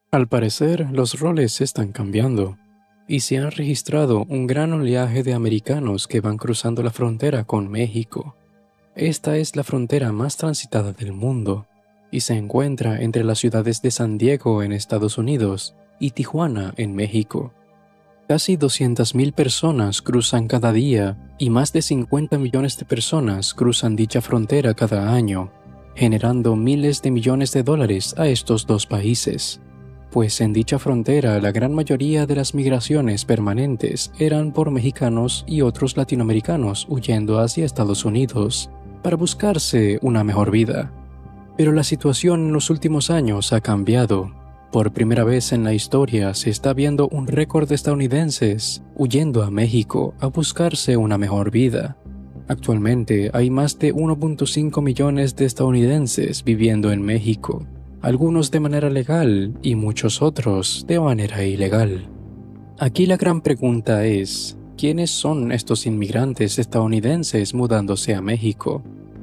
Al parecer, los roles están cambiando, y se ha registrado un gran oleaje de americanos que van cruzando la frontera con México. Esta es la frontera más transitada del mundo, y se encuentra entre las ciudades de San Diego en Estados Unidos y Tijuana en México. Casi 200.000 personas cruzan cada día y más de 50 millones de personas cruzan dicha frontera cada año, generando miles de millones de dólares a estos dos países. Pues en dicha frontera la gran mayoría de las migraciones permanentes eran por mexicanos y otros latinoamericanos huyendo hacia Estados Unidos para buscarse una mejor vida. Pero la situación en los últimos años ha cambiado. Por primera vez en la historia se está viendo un récord de estadounidenses huyendo a México a buscarse una mejor vida. Actualmente hay más de 1.5 millones de estadounidenses viviendo en México, algunos de manera legal y muchos otros de manera ilegal. Aquí la gran pregunta es, ¿quiénes son estos inmigrantes estadounidenses mudándose a México?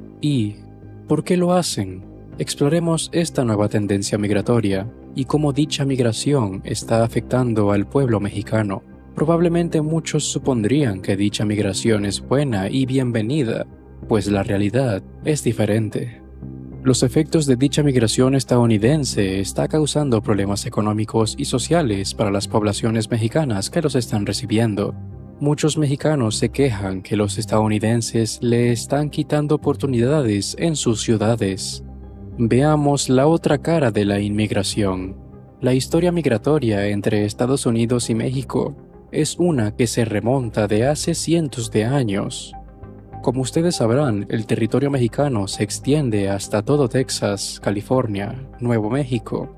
¿Y por qué lo hacen? Exploremos esta nueva tendencia migratoria y cómo dicha migración está afectando al pueblo mexicano. Probablemente muchos supondrían que dicha migración es buena y bienvenida, pues la realidad es diferente. Los efectos de dicha migración estadounidense está causando problemas económicos y sociales para las poblaciones mexicanas que los están recibiendo. Muchos mexicanos se quejan que los estadounidenses le están quitando oportunidades en sus ciudades. Veamos la otra cara de la inmigración. La historia migratoria entre Estados Unidos y México es una que se remonta de hace cientos de años. Como ustedes sabrán, el territorio mexicano se extiende hasta todo Texas, California, Nuevo México.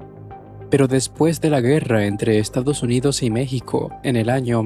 Pero después de la guerra entre Estados Unidos y México, en el año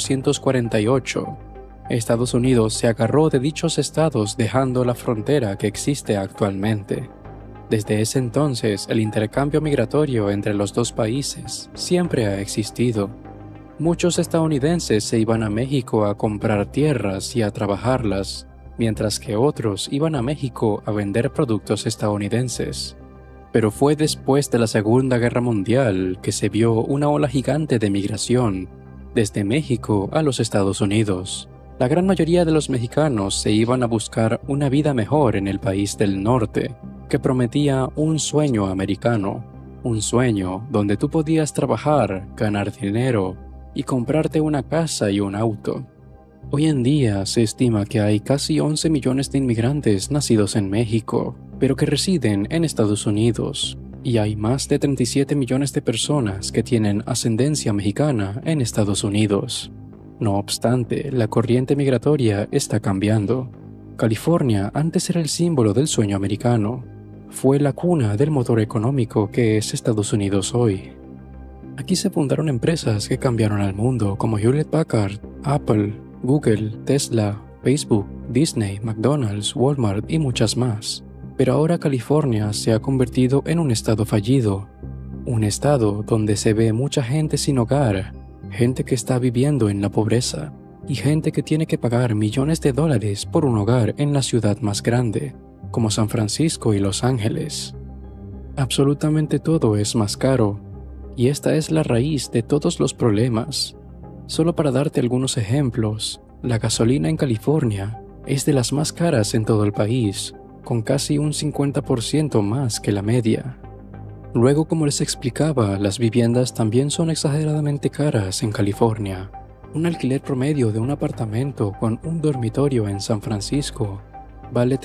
1848, Estados Unidos se agarró de dichos estados dejando la frontera que existe actualmente. Desde ese entonces, el intercambio migratorio entre los dos países siempre ha existido. Muchos estadounidenses se iban a México a comprar tierras y a trabajarlas, mientras que otros iban a México a vender productos estadounidenses. Pero fue después de la Segunda Guerra Mundial que se vio una ola gigante de migración, desde México a los Estados Unidos. La gran mayoría de los mexicanos se iban a buscar una vida mejor en el país del norte, que prometía un sueño americano, un sueño donde tú podías trabajar, ganar dinero y comprarte una casa y un auto. Hoy en día se estima que hay casi 11 millones de inmigrantes nacidos en México, pero que residen en Estados Unidos, y hay más de 37 millones de personas que tienen ascendencia mexicana en Estados Unidos. No obstante, la corriente migratoria está cambiando. California antes era el símbolo del sueño americano. Fue la cuna del motor económico que es Estados Unidos hoy. Aquí se fundaron empresas que cambiaron al mundo como Hewlett Packard, Apple, Google, Tesla, Facebook, Disney, McDonald's, Walmart y muchas más. Pero ahora California se ha convertido en un estado fallido. Un estado donde se ve mucha gente sin hogar, gente que está viviendo en la pobreza y gente que tiene que pagar millones de dólares por un hogar en la ciudad más grande, como San Francisco y Los Ángeles. Absolutamente todo es más caro, y esta es la raíz de todos los problemas. Solo para darte algunos ejemplos, la gasolina en California es de las más caras en todo el país, con casi un 50% más que la media. Luego, como les explicaba, las viviendas también son exageradamente caras en California. Un alquiler promedio de un apartamento con un dormitorio en San Francisco vale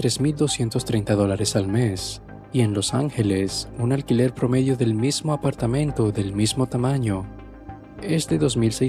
$3,230 al mes, y en Los Ángeles, un alquiler promedio del mismo apartamento del mismo tamaño es de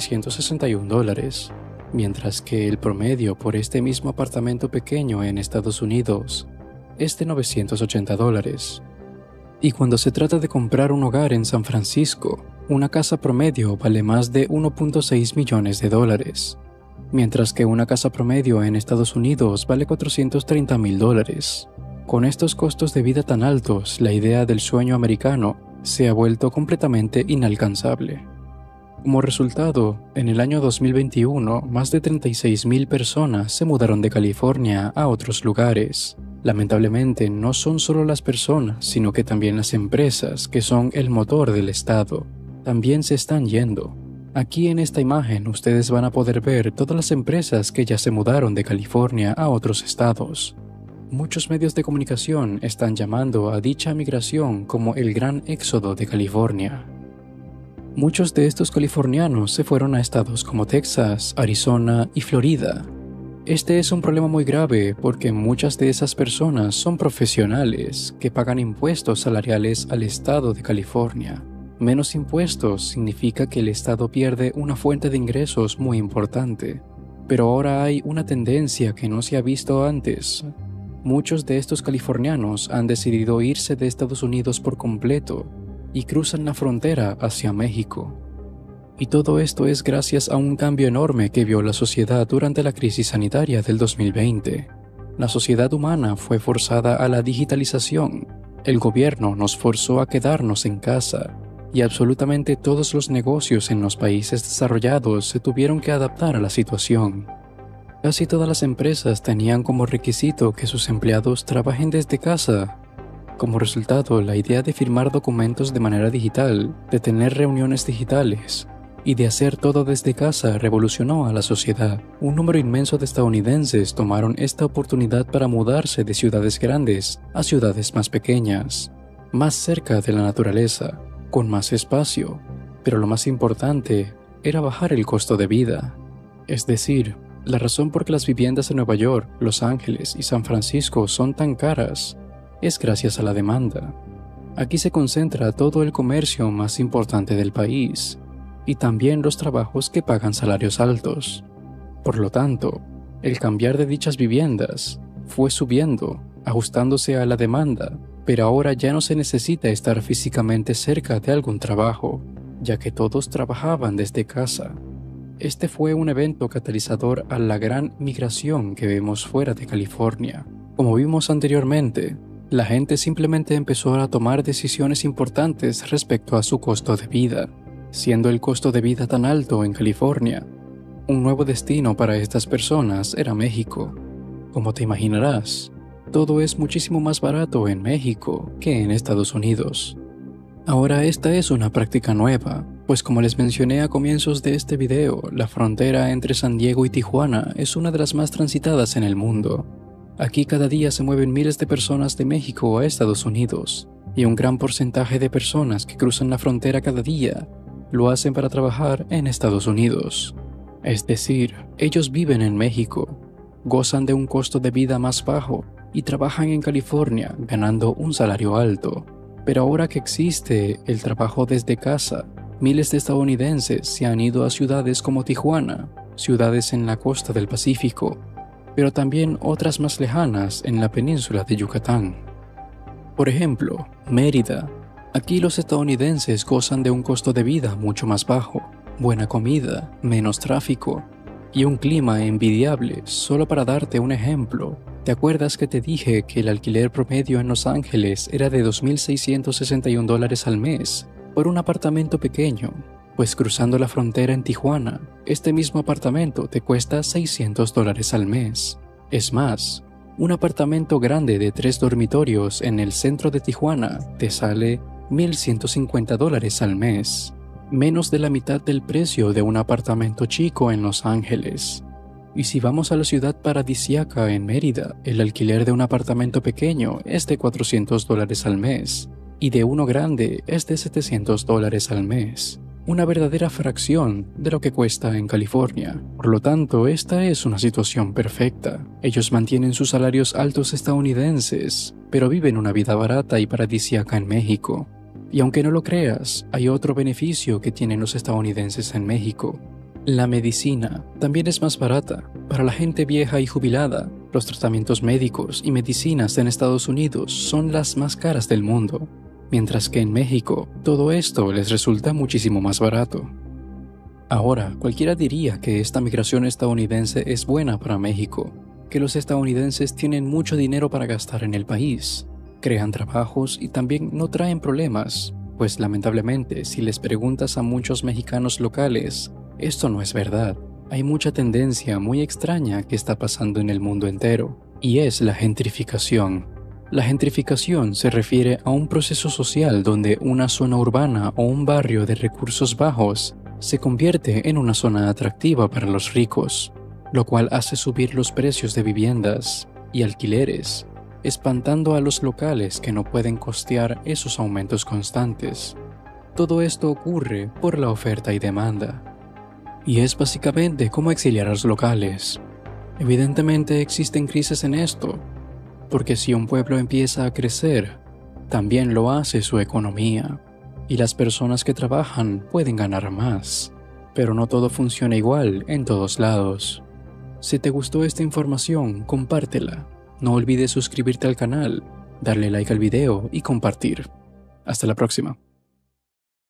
$2,661, mientras que el promedio por este mismo apartamento pequeño en Estados Unidos es de $980. Y cuando se trata de comprar un hogar en San Francisco, una casa promedio vale más de $1.6 millones, mientras que una casa promedio en Estados Unidos vale $430,000. Con estos costos de vida tan altos, la idea del sueño americano se ha vuelto completamente inalcanzable. Como resultado, en el año 2021, más de 36,000 personas se mudaron de California a otros lugares, Lamentablemente, no son solo las personas, sino que también las empresas, que son el motor del estado, también se están yendo. Aquí en esta imagen ustedes van a poder ver todas las empresas que ya se mudaron de California a otros estados. Muchos medios de comunicación están llamando a dicha migración como el gran éxodo de California. Muchos de estos californianos se fueron a estados como Texas, Arizona y Florida. Este es un problema muy grave porque muchas de esas personas son profesionales que pagan impuestos salariales al estado de California. Menos impuestos significa que el estado pierde una fuente de ingresos muy importante. Pero ahora hay una tendencia que no se ha visto antes. Muchos de estos californianos han decidido irse de Estados Unidos por completo y cruzan la frontera hacia México. Y todo esto es gracias a un cambio enorme que vio la sociedad durante la crisis sanitaria del 2020. La sociedad humana fue forzada a la digitalización. El gobierno nos forzó a quedarnos en casa y absolutamente todos los negocios en los países desarrollados se tuvieron que adaptar a la situación. Casi todas las empresas tenían como requisito que sus empleados trabajen desde casa. Como resultado, la idea de firmar documentos de manera digital, de tener reuniones digitales y de hacer todo desde casa revolucionó a la sociedad. Un número inmenso de estadounidenses tomaron esta oportunidad para mudarse de ciudades grandes a ciudades más pequeñas, más cerca de la naturaleza, con más espacio, pero lo más importante era bajar el costo de vida. Es decir, la razón por que las viviendas en Nueva York, Los Ángeles y San Francisco son tan caras es gracias a la demanda. Aquí se concentra todo el comercio más importante del país y también los trabajos que pagan salarios altos. Por lo tanto, el cambiar de dichas viviendas fue subiendo, ajustándose a la demanda, pero ahora ya no se necesita estar físicamente cerca de algún trabajo, ya que todos trabajaban desde casa. Este fue un evento catalizador a la gran migración que vemos fuera de California. Como vimos anteriormente, la gente simplemente empezó a tomar decisiones importantes respecto a su costo de vida. Siendo el costo de vida tan alto en California, un nuevo destino para estas personas era México. Como te imaginarás, todo es muchísimo más barato en México que en Estados Unidos. Ahora esta es una práctica nueva, pues como les mencioné a comienzos de este video, la frontera entre San Diego y Tijuana es una de las más transitadas en el mundo. Aquí cada día se mueven miles de personas de México a Estados Unidos, y un gran porcentaje de personas que cruzan la frontera cada día lo hacen para trabajar en Estados Unidos. Es decir, ellos viven en México, gozan de un costo de vida más bajo y trabajan en California ganando un salario alto. Pero ahora que existe el trabajo desde casa, miles de estadounidenses se han ido a ciudades como Tijuana, ciudades en la costa del Pacífico, pero también otras más lejanas en la península de Yucatán. Por ejemplo, Mérida. Aquí los estadounidenses gozan de un costo de vida mucho más bajo, buena comida, menos tráfico y un clima envidiable. Solo para darte un ejemplo, ¿te acuerdas que te dije que el alquiler promedio en Los Ángeles era de $2,661 al mes por un apartamento pequeño? Pues cruzando la frontera en Tijuana, este mismo apartamento te cuesta $600 al mes. Es más, un apartamento grande de 3 dormitorios en el centro de Tijuana te sale $1,150 al mes, menos de la mitad del precio de un apartamento chico en Los Ángeles. Y si vamos a la ciudad paradisíaca en Mérida, el alquiler de un apartamento pequeño es de $400 al mes, y de uno grande es de $700 al mes. Una verdadera fracción de lo que cuesta en California. Por lo tanto, esta es una situación perfecta. Ellos mantienen sus salarios altos estadounidenses, pero viven una vida barata y paradisíaca en México. Y aunque no lo creas, hay otro beneficio que tienen los estadounidenses en México. La medicina también es más barata. Para la gente vieja y jubilada, los tratamientos médicos y medicinas en Estados Unidos son las más caras del mundo, mientras que en México todo esto les resulta muchísimo más barato. Ahora, cualquiera diría que esta migración estadounidense es buena para México, que los estadounidenses tienen mucho dinero para gastar en el país, crean trabajos y también no traen problemas, pues lamentablemente si les preguntas a muchos mexicanos locales, esto no es verdad. Hay mucha tendencia muy extraña que está pasando en el mundo entero. y es la gentrificación. La gentrificación se refiere a un proceso social donde una zona urbana o un barrio de recursos bajos se convierte en una zona atractiva para los ricos, lo cual hace subir los precios de viviendas y alquileres, espantando a los locales que no pueden costear esos aumentos constantes. Todo esto ocurre por la oferta y demanda. Y es básicamente como exiliar a los locales. Evidentemente existen crisis en esto, porque si un pueblo empieza a crecer, también lo hace su economía, y las personas que trabajan pueden ganar más, pero no todo funciona igual en todos lados. Si te gustó esta información, compártela. No olvides suscribirte al canal, darle like al video y compartir. Hasta la próxima.